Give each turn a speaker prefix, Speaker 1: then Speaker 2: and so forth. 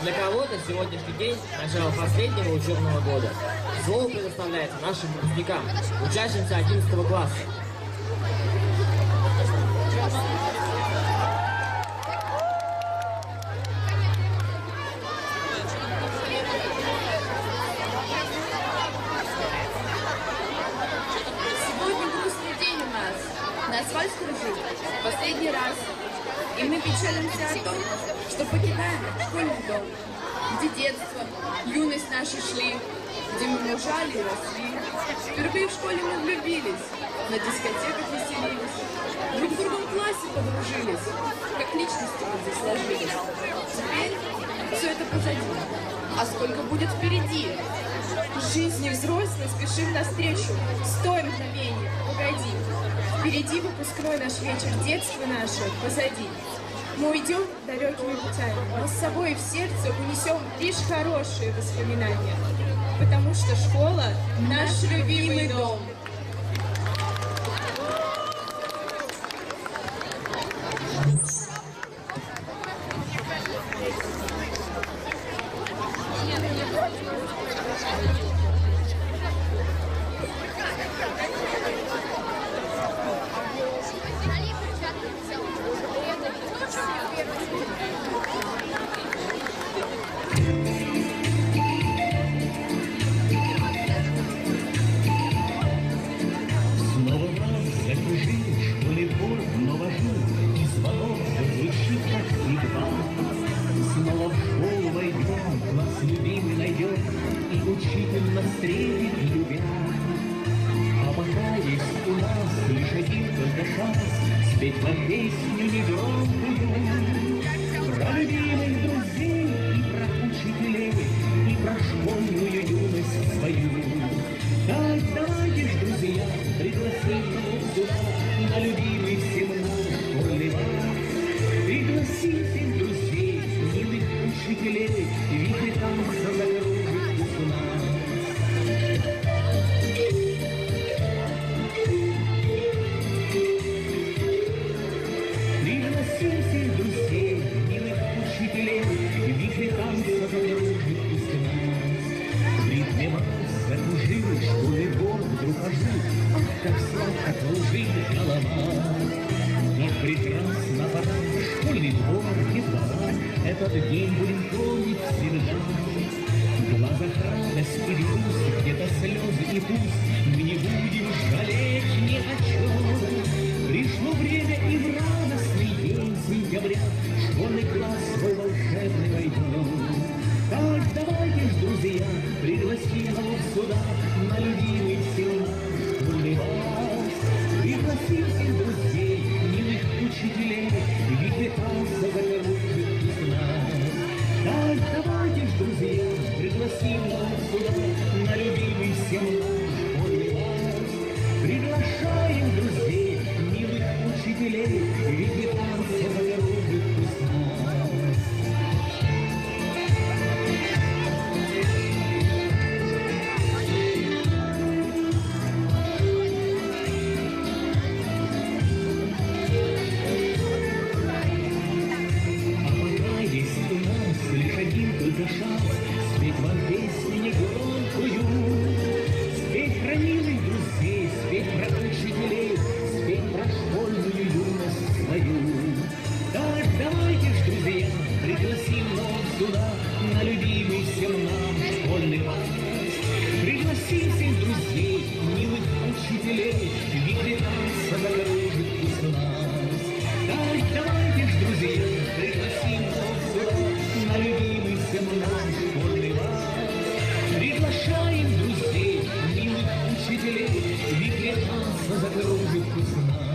Speaker 1: Для кого-то сегодняшний день – начало последнего учебного года. Слово предоставляется нашим выпускникам, учащимся 11 класса.
Speaker 2: Сегодня грустный день у нас. На асфальт кружит последний раз. И мы печалимся о том, что покидаем школьный дом, где детство, юность наши шли, где мы мужали и росли. Впервые в школе мы влюбились, на дискотеках веселились, друг в другом классе подружились, как личности мы здесь сложились. Теперь все это позади, а сколько будет впереди? Жизни взрослой спешим навстречу, стой мгновенье, погоди. Впереди выпускной наш вечер, детство наше позади. Мы уйдем далекими путями, но с собой в сердце унесем лишь хорошие воспоминания, потому что школа – наш любимый дом.
Speaker 3: Снова раз закружил школе двор, но вожу, и звонок звучит, как всегда. Снова в школу войдем, класс любимый найдем, и учитель нас встретит, любя. А пока есть у нас лишь один только шанс спеть вам песню негромкую про любимых друзей и про учителей, и про школьную юность свою. Так давайте ж, друзья, пригласим сюда на любимый всем школьный бал. Пригласите друзей, милых учителей, ведь там закружит у нас. Пригласите друзей, милых учителей, ведь там закружит у нас. В ритме марш закружил школьный двор, вдруг ожил, ах, как сладко кружит голова. И прекрасно пора, школьный двор, детвора, этот день будем помнить всегда. В глазах радость и грусть, где-то слезы и пусть, мы не будем жалеть ни о чем. Пришло время, и в радостный день сентября школьный класс свой волшебный войдем. Так давайте ж, друзья, пригласим нас сюда на любимый всем наш школьный бал. Пригласим всех друзей, милых учителей, ведь питаться закружит из нас. Так давайте ж, друзья, пригласим нас сюда на любимый всем наш школьный бал. Приглашаем друзей, милых учителей, ведь питаться закружит из нас. Есть у нас лишь один только шанс спеть вам песню негромкую, спеть про милых друзей, спеть про учителей, спеть про школьную юность свою. Так давайте ж, друзья, пригласим нас сюда на любимый всем нам школьный бал. Пригласим всех друзей, милых учителей, ведь танца закружит из нас. Так давайте ж, друзья, пригласим нас сюда на любимый всем наш школьный бал. Приглашаем друзей, милых учителей, ведь танца закружит из нас.